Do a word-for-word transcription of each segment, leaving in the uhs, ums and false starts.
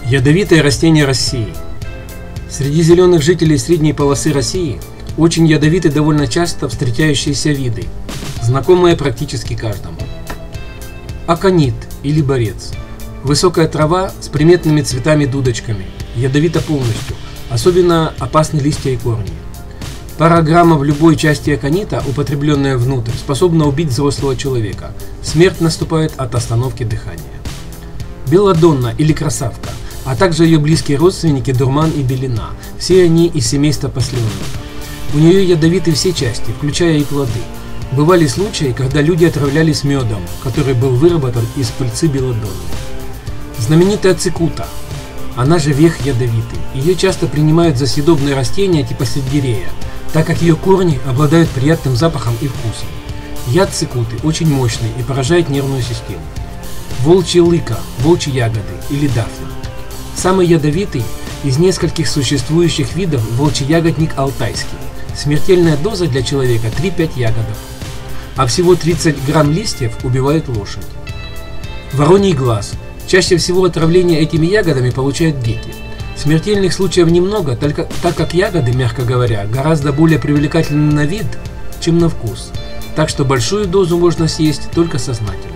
Ядовитые растения России. Среди зеленых жителей средней полосы России очень ядовиты довольно часто встречающиеся виды, знакомые практически каждому. Аконит или борец. Высокая трава с приметными цветами-дудочками, ядовита полностью, особенно опасны листья и корни. Пара граммов любой части аконита, употребленная внутрь, способна убить взрослого человека. Смерть наступает от остановки дыхания. Белладонна или красавка, а также ее близкие родственники дурман и белина, все они из семейства посленовых. У нее ядовиты все части, включая и плоды. Бывали случаи, когда люди отравлялись медом, который был выработан из пыльцы белладонны. Знаменитая цикута, она же вех ядовитый. Ее часто принимают за съедобные растения типа сельдерея, так как ее корни обладают приятным запахом и вкусом. Яд цикуты очень мощный и поражает нервную систему. Волчья лыка, волчьи ягоды или дафна. Самый ядовитый из нескольких существующих видов волчий ягодник алтайский. Смертельная доза для человека три-пять ягодок, а всего тридцать грамм листьев убивает лошадь. Вороний глаз. Чаще всего отравление этими ягодами получают дети. Смертельных случаев немного, только, так как ягоды, мягко говоря, гораздо более привлекательны на вид, чем на вкус. Так что большую дозу можно съесть только сознательно.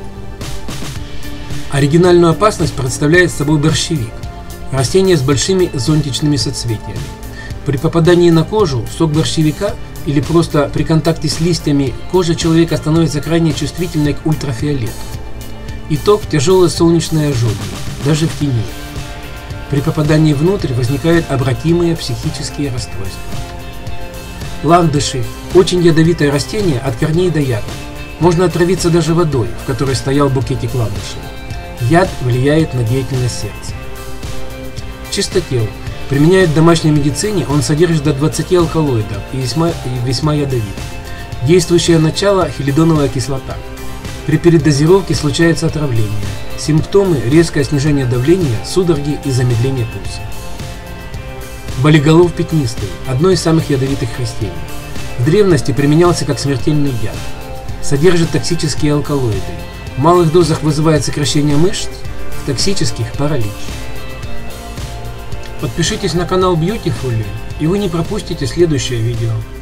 Оригинальную опасность представляет собой борщевик. Растение с большими зонтичными соцветиями. При попадании на кожу сок борщевика или просто при контакте с листьями кожа человека становится крайне чувствительной к ультрафиолету. Итог – тяжелые солнечные ожоги, даже в тени. При попадании внутрь возникают обратимые психические расстройства. Ландыши – очень ядовитое растение от корней до ягод. Можно отравиться даже водой, в которой стоял букетик ландышей. Яд влияет на деятельность сердца. Чистотел. Применяют в домашней медицине, он содержит до двадцати алкалоидов и весьма, и весьма ядовит. Действующее начало – хелидоновая кислота. При передозировке случается отравление. Симптомы – резкое снижение давления, судороги и замедление пульса. Болиголов пятнистый – одно из самых ядовитых растений. В древности применялся как смертельный яд. Содержит токсические алкалоиды. В малых дозах вызывает сокращение мышц, в токсических – паралич. Подпишитесь на канал Beautifully, и вы не пропустите следующее видео.